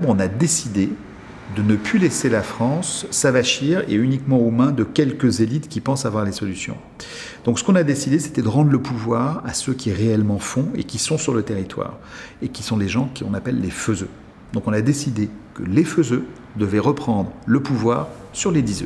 On a décidé de ne plus laisser la France s'avachir et uniquement aux mains de quelques élites qui pensent avoir les solutions. Donc ce qu'on a décidé, c'était de rendre le pouvoir à ceux qui réellement font et qui sont sur le territoire, et qui sont les gens qu'on appelle les faiseux. Donc on a décidé que les faiseux devaient reprendre le pouvoir sur les diseux.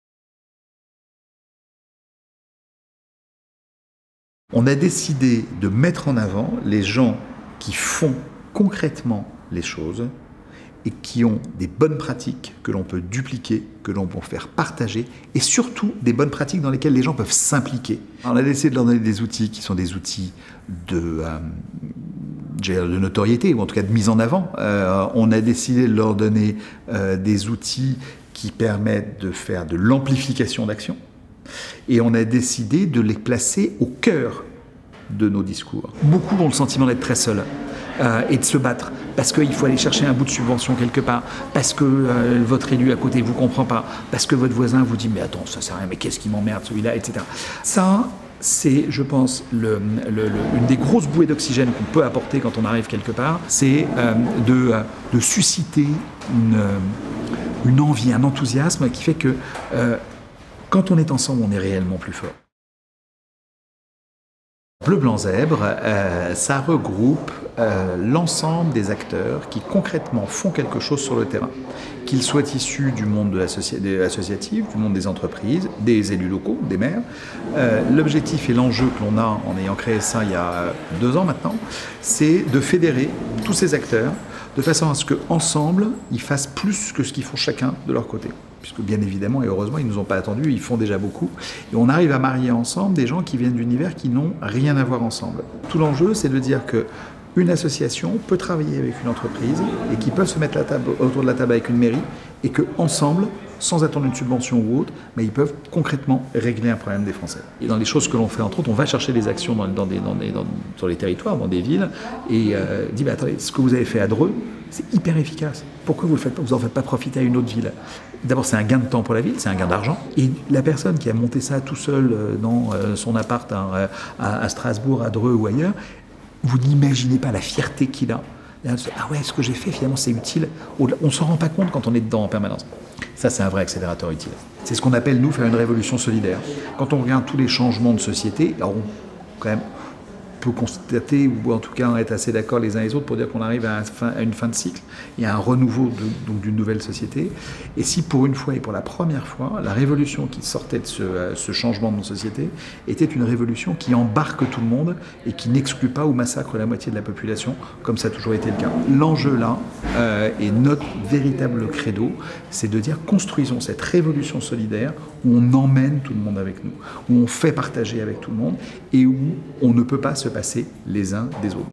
On a décidé de mettre en avant les gens qui font concrètement les choses et qui ont des bonnes pratiques que l'on peut dupliquer, que l'on peut faire partager, et surtout des bonnes pratiques dans lesquelles les gens peuvent s'impliquer. On a décidé de leur donner des outils qui sont des outils de notoriété, ou en tout cas de mise en avant. On a décidé de leur donner des outils qui permettent de faire de l'amplification d'action, et on a décidé de les placer au cœur de nos discours. Beaucoup ont le sentiment d'être très seuls. Et de se battre, parce qu'il faut aller chercher un bout de subvention quelque part, parce que votre élu à côté ne vous comprend pas, parce que votre voisin vous dit « mais attends, ça sert à rien, mais qu'est-ce qui m'emmerde celui-là » etc. Ça, c'est, je pense, une des grosses bouées d'oxygène qu'on peut apporter quand on arrive quelque part, c'est de susciter une envie, un enthousiasme qui fait que quand on est ensemble, on est réellement plus fort. Bleu, blanc, zèbre, ça regroupe l'ensemble des acteurs qui concrètement font quelque chose sur le terrain, qu'ils soient issus du monde associatif, du monde des entreprises, des élus locaux, des maires. L'objectif et l'enjeu que l'on a en ayant créé ça il y a 2 ans maintenant, c'est de fédérer tous ces acteurs de façon à ce qu'ensemble, ils fassent plus que ce qu'ils font chacun de leur côté. Puisque bien évidemment et heureusement, ils ne nous ont pas attendus, ils font déjà beaucoup. Et on arrive à marier ensemble des gens qui viennent d'univers qui n'ont rien à voir ensemble. Tout l'enjeu, c'est de dire qu'une association peut travailler avec une entreprise et qu'ils peuvent se mettre autour de la table avec une mairie et qu'ensemble, sans attendre une subvention ou autre, mais ils peuvent concrètement régler un problème des Français. Et dans les choses que l'on fait, entre autres, on va chercher des actions sur les territoires, dans des villes, et dit bah, attendez, ce que vous avez fait à Dreux, c'est hyper efficace. Pourquoi vous n'en faites pas profiter à une autre ville? D'abord, c'est un gain de temps pour la ville, c'est un gain d'argent. Et la personne qui a monté ça tout seul dans son appart à Strasbourg, à Dreux ou ailleurs, vous n'imaginez pas la fierté qu'il a. Ah ouais, ce que j'ai fait, finalement, c'est utile. On ne s'en rend pas compte quand on est dedans en permanence. Ça, c'est un vrai accélérateur utile. C'est ce qu'on appelle, nous, faire une révolution solidaire. Quand on regarde tous les changements de société, alors quand même, peut constater, ou en tout cas être assez d'accord les uns et les autres pour dire qu'on arrive à une fin de cycle et à un renouveau d'une nouvelle société. Et si pour une fois et pour la première fois, la révolution qui sortait de ce changement de nos sociétés était une révolution qui embarque tout le monde et qui n'exclut pas ou massacre la moitié de la population, comme ça a toujours été le cas. L'enjeu là, et notre véritable credo, c'est de dire construisons cette révolution solidaire où on emmène tout le monde avec nous, où on fait partager avec tout le monde et où on ne peut pas se passer les uns des autres.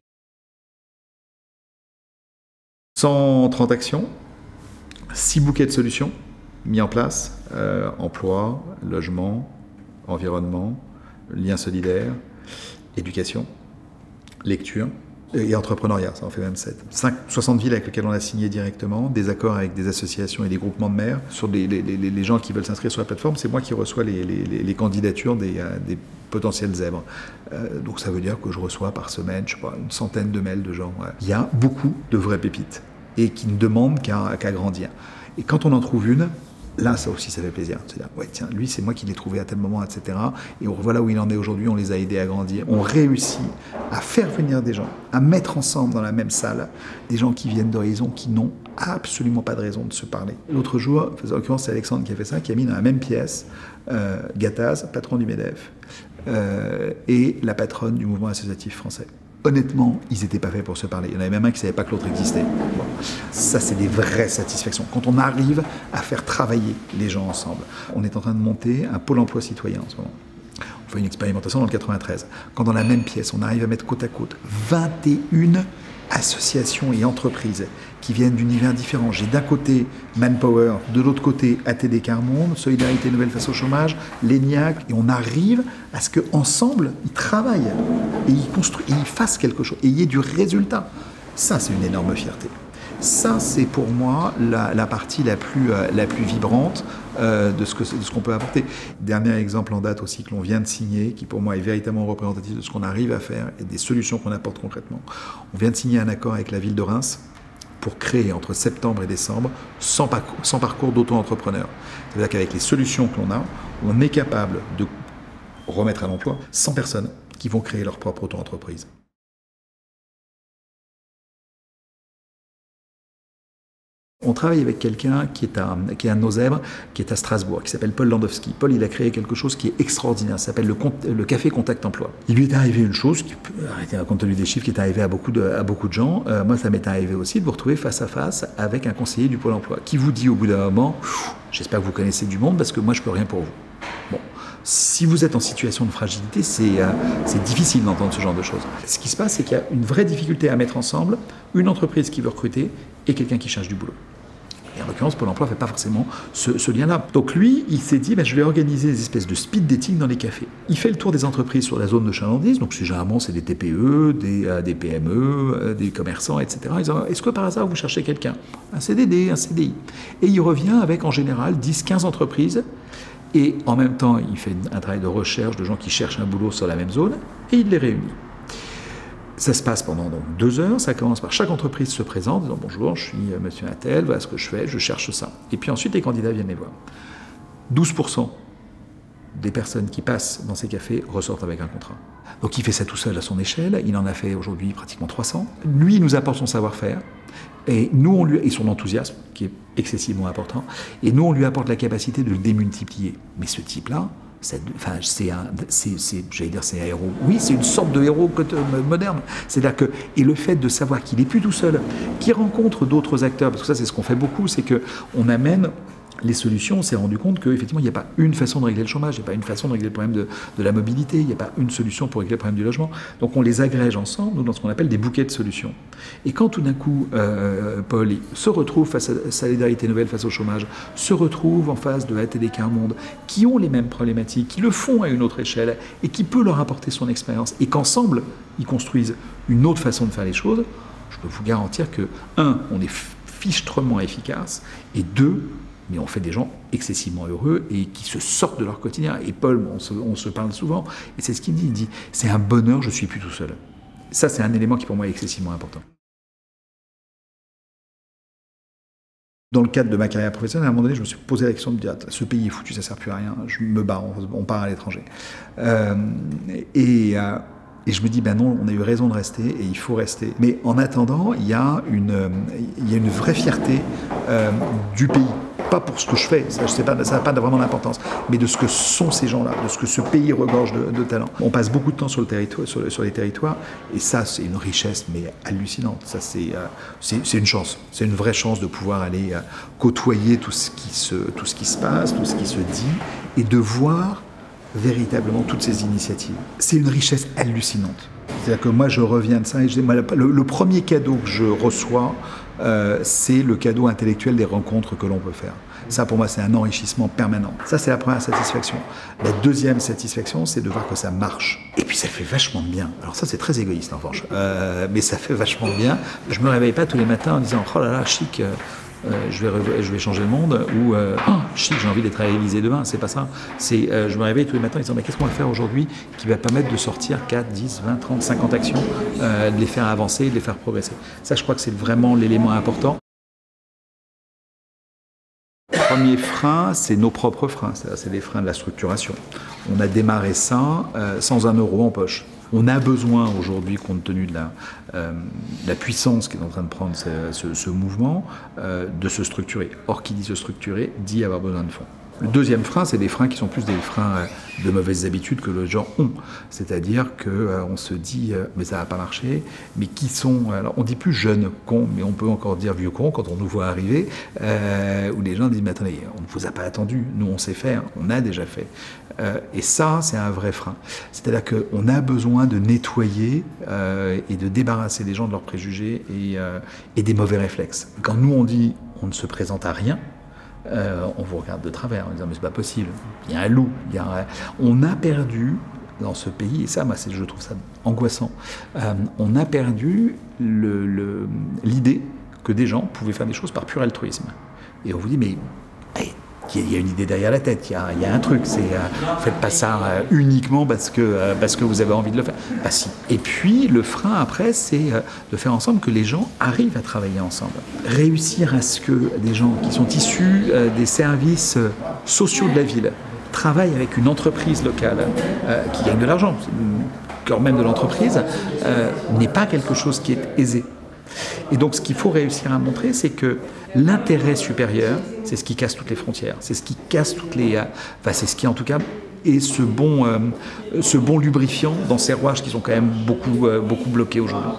130 actions, 6 bouquets de solutions mis en place, emploi, logement, environnement, liens solidaires, éducation, lecture et entrepreneuriat, ça en fait même 7. 60 villes avec lesquelles on a signé directement, des accords avec des associations et des groupements de maires. Sur les gens qui veulent s'inscrire sur la plateforme, c'est moi qui reçois les candidatures des potentiels zèbres. Donc ça veut dire que je reçois par semaine, je sais pas, une centaine de mails de gens. Ouais. Il y a beaucoup de vraies pépites et qui ne demandent qu'à grandir. Et quand on en trouve une, là, ça aussi, ça fait plaisir. C'est-à-dire, ouais, tiens, lui, c'est moi qui l'ai trouvé à tel moment, etc. Et voilà où il en est aujourd'hui, on les a aidés à grandir. On réussit à faire venir des gens, à mettre ensemble dans la même salle des gens qui viennent d'horizons qui n'ont absolument pas de raison de se parler. L'autre jour, en l'occurrence, c'est Alexandre qui a fait ça, qui a mis dans la même pièce Gattaz, patron du MEDEF, et la patronne du mouvement associatif français. Honnêtement, ils n'étaient pas faits pour se parler. Il y en avait même un qui ne savait pas que l'autre existait. Bon. Ça, c'est des vraies satisfactions. Quand on arrive à faire travailler les gens ensemble. On est en train de monter un pôle emploi citoyen en ce moment. On fait une expérimentation dans le 93. Quand dans la même pièce, on arrive à mettre côte à côte 21 associations et entreprises qui viennent d'univers différents. J'ai d'un côté Manpower, de l'autre côté ATD Quart Monde, Solidarité Nouvelle face au chômage, l'ENIAC, et on arrive à ce qu'ensemble, ils travaillent et ils construisent, et ils fassent quelque chose, et il y ait du résultat. Ça, c'est une énorme fierté. Ça, c'est pour moi la partie la plus vibrante de ce qu'on peut apporter. Dernier exemple en date aussi que l'on vient de signer, qui pour moi est véritablement représentatif de ce qu'on arrive à faire et des solutions qu'on apporte concrètement. On vient de signer un accord avec la ville de Reims pour créer entre septembre et décembre 100 parcours d'auto-entrepreneurs. C'est-à-dire qu'avec les solutions que l'on a, on est capable de remettre à l'emploi 100 personnes qui vont créer leur propre auto-entreprise. On travaille avec quelqu'un qui est un de nos zèbres, qui est à Strasbourg, qui s'appelle Paul Landowski. Paul, il a créé quelque chose qui est extraordinaire, ça s'appelle le Café Contact Emploi. Il lui est arrivé une chose, compte tenu des chiffres, qui est arrivé à beaucoup de gens. Moi, ça m'est arrivé aussi de vous retrouver face à face avec un conseiller du Pôle emploi, qui vous dit au bout d'un moment, j'espère que vous connaissez du monde, parce que moi, je peux rien pour vous. Bon. Si vous êtes en situation de fragilité, c'est difficile d'entendre ce genre de choses. Ce qui se passe, c'est qu'il y a une vraie difficulté à mettre ensemble une entreprise qui veut recruter et quelqu'un qui cherche du boulot. Et en l'occurrence, Pôle emploi ne fait pas forcément ce lien-là. Donc lui, il s'est dit, je vais organiser des espèces de speed dating dans les cafés. Il fait le tour des entreprises sur la zone de chalandise, donc généralement c'est des TPE, des PME, des commerçants, etc. Ils disent, est-ce que par hasard vous cherchez quelqu'un? Un CDD, un CDI. Et il revient avec en général 10-15 entreprises. Et en même temps, il fait un travail de recherche de gens qui cherchent un boulot sur la même zone, et il les réunit. Ça se passe pendant donc 2 heures, ça commence par chaque entreprise se présente, disant bonjour, je suis monsieur Attel, voilà ce que je fais, je cherche ça. Et puis ensuite, les candidats viennent les voir. 12% des personnes qui passent dans ces cafés ressortent avec un contrat. Donc il fait ça tout seul à son échelle, il en a fait aujourd'hui pratiquement 300. Lui, il nous apporte son savoir-faire, et nous, et son enthousiasme, qui est excessivement important, et nous, on lui apporte la capacité de le démultiplier. Mais ce type-là, c'est un héros. Oui, c'est une sorte de héros moderne. C'est-à-dire que, et le fait de savoir qu'il n'est plus tout seul, qu'il rencontre d'autres acteurs, parce que ça, c'est ce qu'on fait beaucoup, c'est qu'on amène les solutions. On s'est rendu compte qu'effectivement, il n'y a pas une façon de régler le chômage, il n'y a pas une façon de régler le problème de la mobilité, il n'y a pas une solution pour régler le problème du logement. Donc on les agrège ensemble dans ce qu'on appelle des bouquets de solutions. Et quand tout d'un coup, Paul se retrouve face à Solidarité Nouvelle, face au chômage, se retrouve en face de ATD Quart Monde, qui ont les mêmes problématiques, qui le font à une autre échelle, et qui peut leur apporter son expérience, et qu'ensemble, ils construisent une autre façon de faire les choses, je peux vous garantir que, 1, on est fichtrement efficace, et 2, mais on fait des gens excessivement heureux et qui se sortent de leur quotidien. Et Paul, on se parle souvent, et c'est ce qu'il dit, il dit, c'est un bonheur, je ne suis plus tout seul. Ça, c'est un élément qui pour moi est excessivement important. Dans le cadre de ma carrière professionnelle, à un moment donné, je me suis posé la question de dire, ce pays est foutu, ça ne sert plus à rien, je me barre, on part à l'étranger. Et je me dis, non, on a eu raison de rester et il faut rester. Mais en attendant, il y a une vraie fierté du pays. Pas pour ce que je fais, ça n'a pas vraiment d'importance, mais de ce que sont ces gens-là, de ce que ce pays regorge de talent. On passe beaucoup de temps sur les territoires, et ça, c'est une richesse, mais hallucinante. Ça, c'est une chance, c'est une vraie chance de pouvoir aller côtoyer tout ce qui se passe, tout ce qui se dit, et de voir véritablement toutes ces initiatives. C'est une richesse hallucinante. C'est-à-dire que moi, je reviens de ça, et le premier cadeau que je reçois, c'est le cadeau intellectuel des rencontres que l'on peut faire. Ça, pour moi, c'est un enrichissement permanent. Ça, c'est la première satisfaction. La deuxième satisfaction, c'est de voir que ça marche. Et puis, ça fait vachement de bien. Alors ça, c'est très égoïste, en revanche. Mais ça fait vachement de bien. Je me réveille pas tous les matins en disant « Oh là là, chic, je vais changer le monde » ou « Chic, j'ai envie d'être à l'Élysée demain ». C'est pas ça. Je me réveille tous les matins en disant « Mais qu'est-ce qu'on va faire aujourd'hui qui va permettre de sortir 4, 10, 20, 30, 50 actions, de les faire avancer, de les faire progresser ». Ça, je crois que c'est vraiment l'élément important. Le premier frein, c'est nos propres freins, c'est les freins de la structuration. On a démarré ça sans un euro en poche. On a besoin aujourd'hui, compte tenu de la puissance qui est en train de prendre ce mouvement, de se structurer. Or, qui dit se structurer, dit avoir besoin de fonds. Le deuxième frein, c'est des freins qui sont plus des freins de mauvaises habitudes que les gens ont. C'est-à-dire qu'on se dit, mais ça va pas marcher, mais qui sont... Alors, on dit plus jeunes cons, mais on peut encore dire vieux cons quand on nous voit arriver, où les gens disent, mais attendez, on ne vous a pas attendu, nous on sait faire, on a déjà fait. Et ça, c'est un vrai frein. C'est-à-dire qu'on a besoin de nettoyer et de débarrasser les gens de leurs préjugés et des mauvais réflexes. Quand nous on dit, on ne se présente à rien, on vous regarde de travers en disant mais c'est pas possible, il y a un loup, on a perdu dans ce pays, et ça moi je trouve ça angoissant, on a perdu l'idée que des gens pouvaient faire des choses par pur altruisme. Et on vous dit mais hey, qu'il y a une idée derrière la tête, il y a un truc, c'est faites pas ça uniquement parce que vous avez envie de le faire. Bah si. Et puis le frein après, c'est de faire ensemble que les gens arrivent à travailler ensemble. Réussir à ce que des gens qui sont issus des services sociaux de la ville travaillent avec une entreprise locale qui gagne de l'argent, le cœur même de l'entreprise, n'est pas quelque chose qui est aisé. Et donc ce qu'il faut réussir à montrer, c'est que l'intérêt supérieur, c'est ce qui casse toutes les frontières, c'est ce qui casse toutes les... Enfin, c'est ce qui en tout cas est ce bon lubrifiant dans ces rouages qui sont quand même beaucoup bloqués aujourd'hui.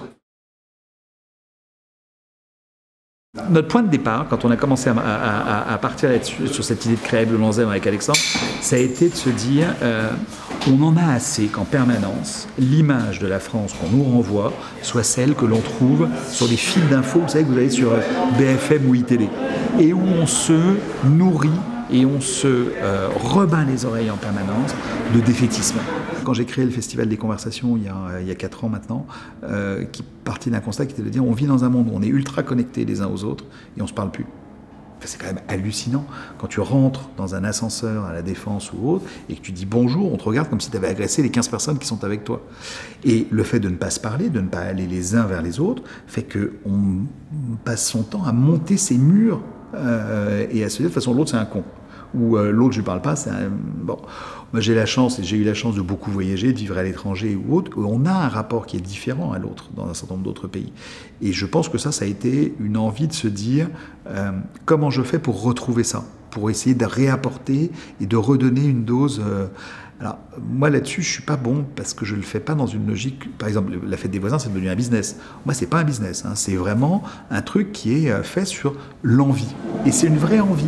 Notre point de départ, quand on a commencé à partir là-dessus, sur cette idée de créer Bleu Lanzem avec Alexandre, ça a été de se dire on en a assez qu'en permanence, l'image de la France qu'on nous renvoie soit celle que l'on trouve sur des fils d'infos, vous savez, que vous avez sur BFM ou iTélé, et où on se nourrit et on se rebat les oreilles en permanence de défaitisme. Quand j'ai créé le Festival des Conversations il y a 4 ans maintenant, qui partit d'un constat qui était de dire on vit dans un monde où on est ultra connectés les uns aux autres et on ne se parle plus. Enfin, c'est quand même hallucinant quand tu rentres dans un ascenseur à la Défense ou autre et que tu dis bonjour, on te regarde comme si tu avais agressé les 15 personnes qui sont avec toi. Et le fait de ne pas se parler, de ne pas aller les uns vers les autres, fait qu'on passe son temps à monter ces murs et à se dire de toute façon l'autre c'est un con. Ou l'autre je ne parle pas, c'est un... Bon, moi j'ai eu la chance de beaucoup voyager, de vivre à l'étranger ou autre, on a un rapport qui est différent à l'autre dans un certain nombre d'autres pays. Et je pense que ça a été une envie de se dire comment je fais pour retrouver ça, pour essayer de réapporter et de redonner une dose... Alors, moi là-dessus, je suis pas bon parce que je le fais pas dans une logique. Par exemple, la fête des voisins, c'est devenu un business. Moi, c'est pas un business, hein, c'est vraiment un truc qui est fait sur l'envie. Et c'est une vraie envie.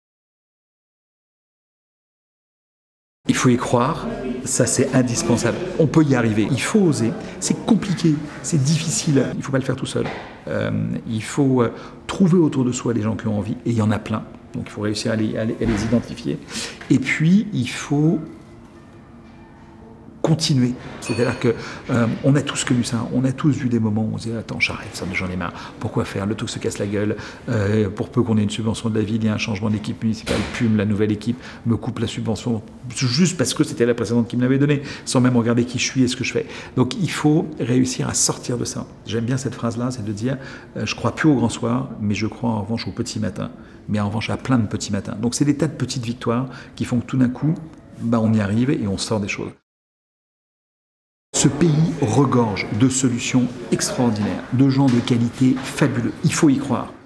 Il faut y croire, ça c'est indispensable. On peut y arriver. Il faut oser. C'est compliqué, c'est difficile. Il ne faut pas le faire tout seul. Il faut trouver autour de soi les gens qui ont envie, et il y en a plein. Donc il faut réussir à les identifier. Et puis il faut continuer. C'est-à-dire qu'on a tous connu ça, on a tous vu des moments où on se dit attends, j'arrête, j'en ai marre, pourquoi faire, le truc se casse la gueule, pour peu qu'on ait une subvention de la ville, il y a un changement d'équipe municipale, PUM, la nouvelle équipe me coupe la subvention juste parce que c'était la précédente qui me l'avait donnée, sans même regarder qui je suis et ce que je fais. Donc il faut réussir à sortir de ça. J'aime bien cette phrase-là, c'est de dire je crois plus au grand soir, mais je crois en revanche au petit matin, mais en revanche à plein de petits matins. Donc c'est des tas de petites victoires qui font que tout d'un coup, on y arrive et on sort des choses. Ce pays regorge de solutions extraordinaires, de gens de qualité fabuleux. Il faut y croire.